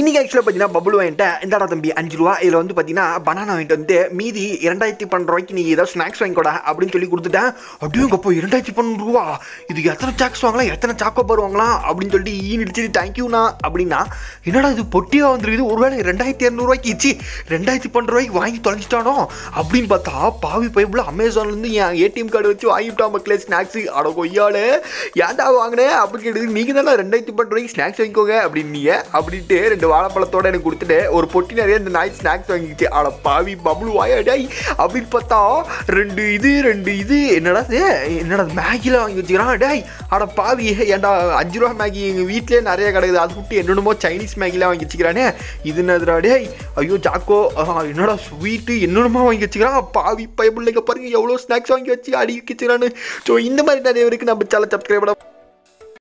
இன்னைக்கு ஆக்சுவலாக பார்த்தீங்கன்னா பபுள் வாங்கிட்டேன். இந்தாடா தம்பி 5 ரூபா. இதில் வந்து பார்த்தீங்கன்னா பனானா வாங்கிட்டு வந்து மீதி 2012 ரூபாய்க்கு நீ ஏதாவது ஸ்நாக்ஸ் வாங்கிக்கூடா அப்படின்னு சொல்லி கொடுத்துட்டேன். அப்படியும் அப்போ 2012 ரூபா, இது எத்தனை சாக்ஸ் வாங்கலாம், எத்தனை சாக்கோபார் வாங்கலாம் அப்படின்னு சொல்லிட்டு ஈனிடிச்சு தேங்க்யூண்ணா அப்படின்னா, என்னடா இது பொட்டியாக வந்துருக்குது, ஒருவேளை 2200 ரூபாய்க்கு இச்சு 2012 ரூபாய்க்கு வாங்கி தொலைஞ்சிட்டானோ அப்படின்னு பார்த்தா பாவி பைப்பில் அமேசான்லேருந்து என் ஏடிஎம் கார்டு வச்சு வாங்கிட்டா மக்களே ஸ்நாக்ஸு. அட கொய்யாலே ஏன்டா வாங்கினேன் அப்படின்னு கேட்டது, நீங்கள் தானே 2012 ரூபாய்க்கு ஸ்நாக்ஸ் வாங்கிக்கோங்க அப்படின்னீங்க அப்படின்ட்டு 2 வாழைப்பழத்தோட எனக்கு கொடுத்துட்டு ஒரு பொட்டி நிறைய இந்த நாய் ஸ்நாக்ஸ் வாங்கிச்சு. அட பாவி பபுள் வாயாடா அப்படின்னு பார்த்தா 2 இது என்னடா மேகிலாம் வாங்கி வச்சுக்கிறான் டேய். அட பாவி ஏன்டா 5 ரூபா மேகி எங்கள் வீட்டிலே நிறைய கிடையாது, அது விட்டு என்னென்னமோ சைனீஸ் மேகிலாம் வாங்கி வச்சுக்கிறானே, இது என்னதுடா டேய். ஐயோ ஜாக்கோ என்னடா ஸ்வீட்டு என்னென்னமோ வாங்கி வச்சுக்கிறான். பாவி பயப்பிள்ளைங்க பாருங்க எவ்வளோ ஸ்நாக்ஸ் வாங்கி வச்சு அடி வச்சுக்கிறான்னு. ஸோ இந்த மாதிரி நிறைய பேருக்கு நம்ம சேனல் சப்ஸ்கிரைப்